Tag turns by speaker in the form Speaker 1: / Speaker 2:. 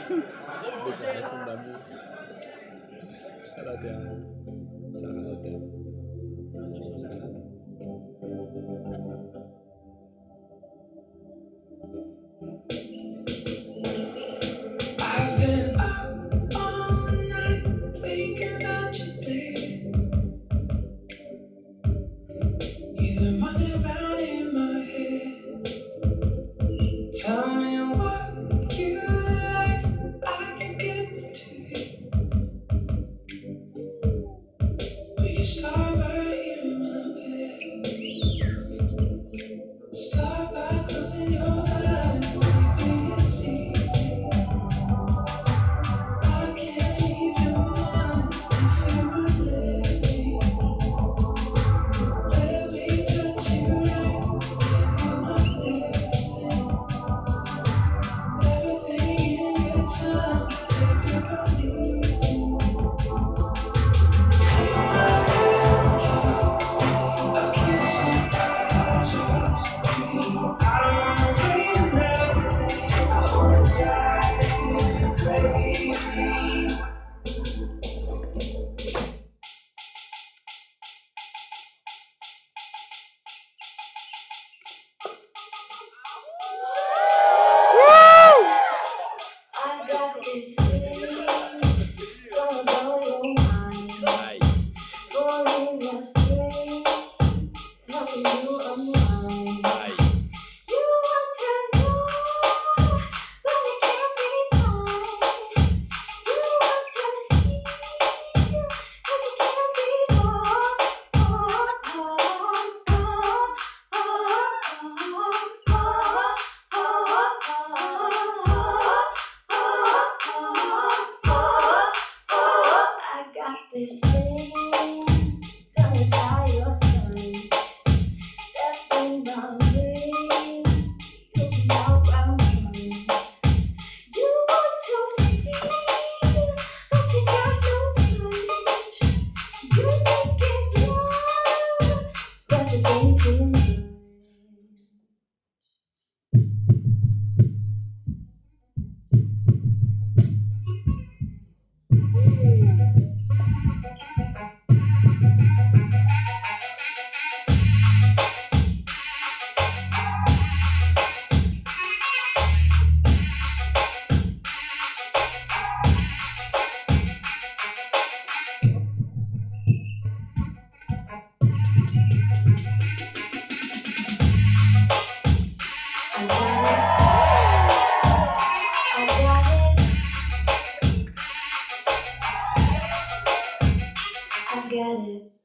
Speaker 1: Bukannya asam bambu. Syarat yang syarat ya. Syarat.
Speaker 2: I've been up all night thinking about you, babe. You've been running around in my head. Tell me what you like, I can give it to you. We can start right here in my bed. Start by closing your eyes, baby, it's easy. I can ease your mind if you would let me. Let me touch you right, give you my everything. Everything in your time, baby, don't leave me. See my kiss, a kiss on my just dream. I don't wanna wait another day. I wanna drive you crazy. I've got this feeling, gonna blow your mind. Pulling your string, helping you unwind. You want to know, but it can't be done. You want to see, 'cause it can't be wrong. I got this thing, gonna tie your tongue. Step in my way, you'll be out round one. You want to feel, but you got no touch. You think it's love, but you think too much. I got it, I got it, I got it.